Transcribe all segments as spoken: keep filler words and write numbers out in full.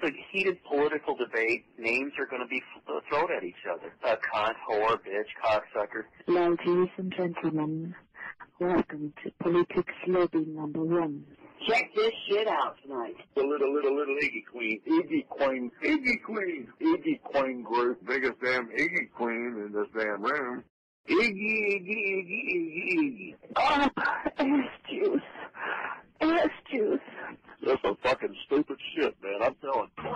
it's a heated political debate. Names are going to be thrown at each other. A cunt, whore, bitch, cocksucker. Ladies and gentlemen, welcome to Politics Lobby number one. Check this shit out tonight. The little, little, little Iggy Queen. Iggy Queen. Iggy Queen. Iggy Queen group. Biggest damn Iggy Queen in this damn room. Iggy, Iggy, Iggy, Iggy, Iggy. Oh, ass juice. Ass juice. That's some fucking stupid shit, man. I'm telling you.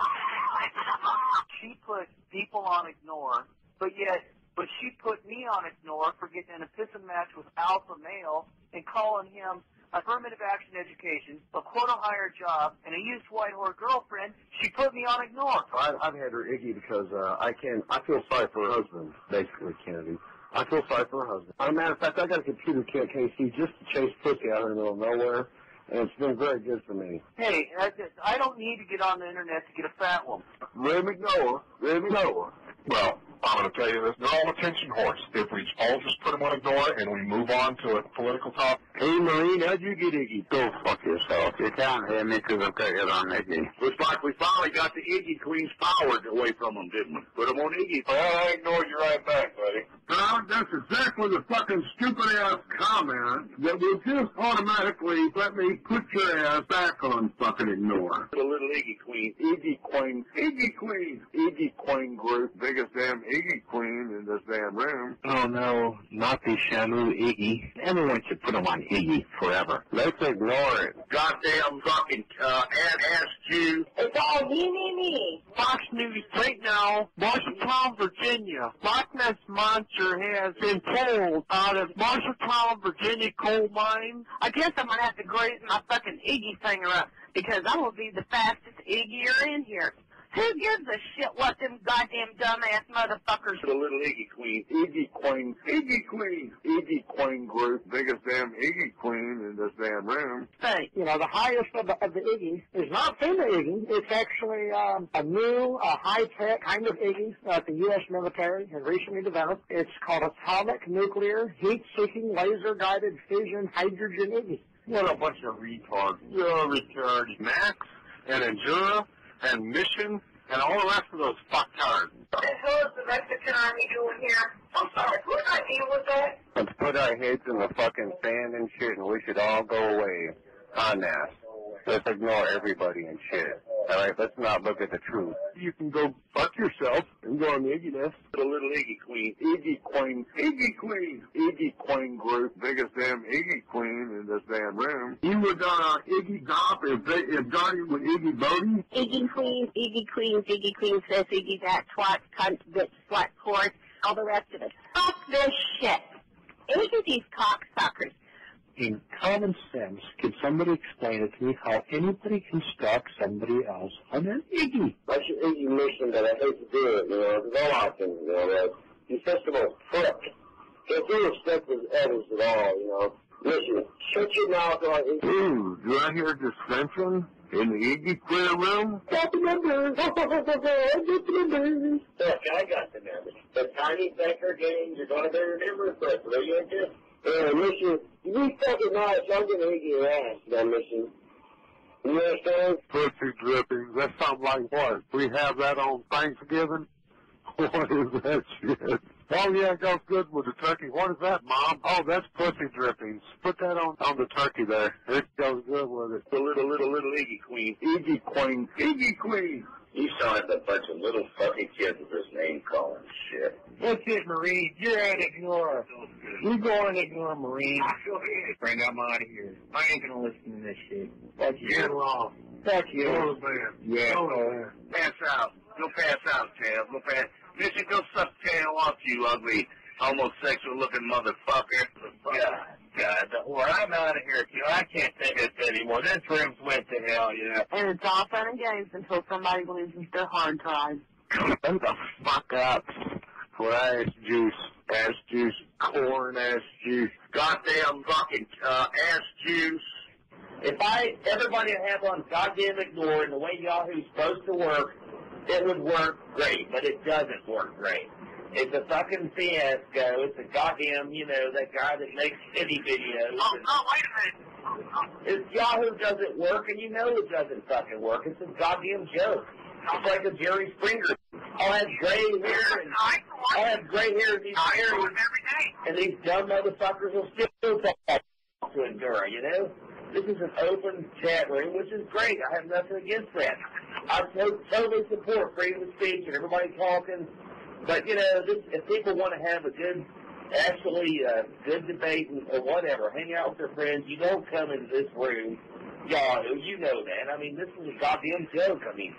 She put people on ignore, but yet, but she put me on ignore for getting in a pissing match with alpha male and calling him affirmative action education, a quota higher job, and a used white whore girlfriend. She put me on ignore. I, I've had her Iggy because uh, I can. I feel sorry for her husband, basically, Kennedy. I feel sorry for her husband. As a matter of fact, I got a computer kit, K C, just to chase pussy out in the middle of nowhere, and it's been very good for me. Hey, I, I don't need to get on the internet to get a fat one. Ray McNoah. Ray McNoah. Well, I'm going to tell you this. They're all attention whores. If we all just put them on ignore and we move on to a political topic. Hey, Marine, how'd you get Iggy? Go fuck yourself. You can't hear me because I've got you on Iggy. Looks like we finally got the Iggy Queen's power away from them, didn't we? Put them on Iggy. Well, I ignored you right back, buddy. No, that's exactly the fucking stupid-ass comment that will just automatically let me put your ass back on fucking ignore. The little Iggy Queen. Iggy Queen. Iggy Queen. Iggy Queen group. Biggest damn Iggy Queen in this damn room. Oh, no, not the Shamu Iggy. Everyone should put him on Iggy forever. Let's ignore it. Goddamn fucking uh, ass Jew. It's all me, me, me. Fox News right now, Marshalltown, Virginia. Loch Ness Monster has been pulled out of Marshalltown, Virginia coal mine. I guess I'm going to have to grade my fucking Iggy finger up because I'm going to be the fastest Iggy in here. Who gives a shit what them goddamn dumbass motherfuckers... The little Iggy Queen. Iggy Queen. Iggy Queen. Iggy Queen group. Biggest damn Iggy Queen in this damn room. Say, you know, the highest of the, of the Iggy is not FEMA Iggy. It's actually um, a new, uh, high-tech kind of Iggy that the U S military has recently developed. It's called Atomic Nuclear Heat-Seeking Laser-Guided Fission Hydrogen Iggy. What a bunch of retards. You're retarded. Max and Endura and Mission and all the rest of those fucktards. What the hell is the Mexican army doing here? I'm sorry, what did I deal with that? Let's put our heads in the fucking sand and shit, and we should all go away on that. Let's ignore everybody and shit. All right, let's not look at the truth. You can go fuck yourself and go on the Iggy nest. The little Iggy Queen. Iggy Queen. Iggy Queen. Iggy Queen group. Biggest damn Iggy Queen in this damn room. You would, uh, Iggy Gop if, they, if Johnny would Iggy Bodie? Iggy Queen, Iggy Queen, Iggy Queen says Iggy that, twat, cunt, bitch, slut, whore, all the rest of it. Fuck this shit. Iggy these cocksuckers. In common sense, can somebody explain it to me how anybody can stalk somebody else on an Iggy? That's your Iggy mission, but I hate to do it, you know, because all I can, you know, that you're just a little prick. Can't do respect with others at all, you know. Listen, shut your mouth on Iggy. Ooh, do I hear dissension in the Iggy Queer room? Got the numbers. I got the numbers. Look, I got the numbers. The tiny Becker games are going to be remembered quickly, you just... Hey, listen, you be fucking nice, I'm gonna Iggy your ass, dumb mission. You understand? Pussy drippings, that sounds like what? We have that on Thanksgiving? What is that shit? Oh yeah, it goes good with the turkey. What is that, Mom? Oh, that's pussy drippings. Put that on on the turkey there. It goes good with it. The little, little, little Iggy Queen. Iggy Queen. Iggy Queen. You sound like a bunch of little fucking kids with this name calling shit. That's it, Marine. You're at ignore. You go and ignore Marine. Frank, I'm out of here. I ain't gonna listen to this shit. Fuck you. You're wrong. Fuck you. Oh, man. Yeah. Oh, pass out. Go pass out, Tail. Go pass. Mission, go suck tail off, you ugly, homosexual-looking motherfucker. God, God. Well, I'm out of here, you know. I can't take this anymore. This room's went to hell, you know. And it's all fun and games until somebody loses their hard drive. Shut the fuck up. For ass juice. Ass juice. Corn ass juice. Goddamn fucking uh, ass juice. If I, everybody would have on goddamn ignore and the way Yahoo's supposed to work, it would work great, but it doesn't work great. It's a fucking fiasco. It's a goddamn, you know, that guy that makes shitty videos. Oh, oh, wait a minute. It's Yahoo doesn't work, and you know it doesn't fucking work. It's a goddamn joke. It's like a Jerry Springer. I'll have gray hair, and I'll have gray hair in these areas, and these dumb motherfuckers will still talk to Endura, you know? This is an open chat room, which is great. I have nothing against that. I to- totally support freedom of speech and everybody talking. But, you know, this, if people want to have a good, actually uh, good debate or whatever, hang out with their friends, you don't come into this room. Y'all, you know that. I mean, this is a goddamn joke. I mean,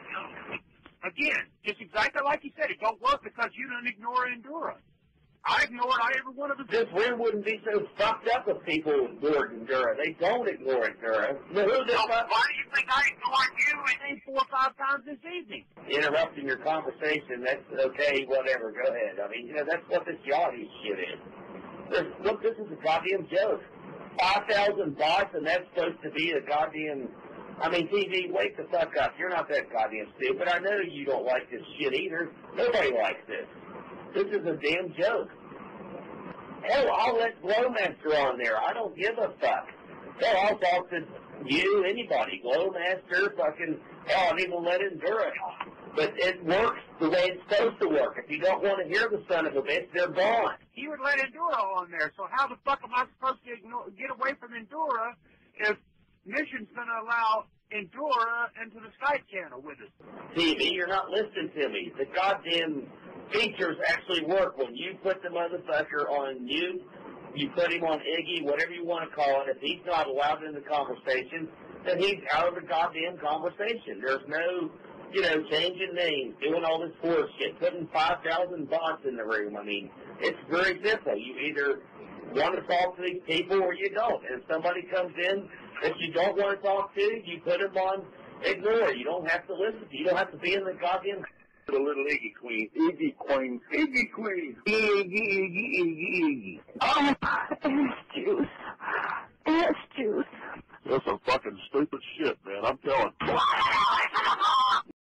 again, just exactly like you said, it don't work because you don't ignore Endura. I ignored I every one of them. This room wouldn't be so fucked up if people ignored Endura. They don't ignore Endura. Now, who the fuck? Why do you think I ignored you at least four or five times this evening? Interrupting your conversation, that's okay, whatever, go ahead. I mean, you know, that's what this Yahoo shit is. This, look, this is a goddamn joke. five thousand bots, and that's supposed to be a goddamn... I mean, T V, wake the fuck up. You're not that goddamn stupid. I know you don't like this shit either. Nobody likes this. This is a damn joke. Hell, I'll let Glowmaster on there. I don't give a fuck. Hell, I'll talk to you, anybody. Glowmaster, fucking... Hell, I'll even let Endura. But it works the way it's supposed to work. If you don't want to hear the son of a bitch, they're gone. He would let Endura on there, so how the fuck am I supposed to ignore, get away from Endura if Mission's going to allow Endura into the Skype channel with us? T V, you're not listening to me. The goddamn features actually work. When you put the motherfucker on mute, you put him on Iggy, whatever you want to call it. If he's not allowed in the conversation, then he's out of the goddamn conversation. There's no, you know, changing names, doing all this horse shit, putting five thousand bots in the room. I mean, it's very simple. You either want to talk to these people or you don't. And if somebody comes in that you don't want to talk to, you put them on ignore. You don't have to listen to. You don't have to be in the goddamn... The little Iggy Queen. Iggy Queen. Iggy Queen. Iggy, Iggy, Iggy, Iggy. Oh, ass juice. Ass juice. That's some fucking stupid shit, man. I'm telling you.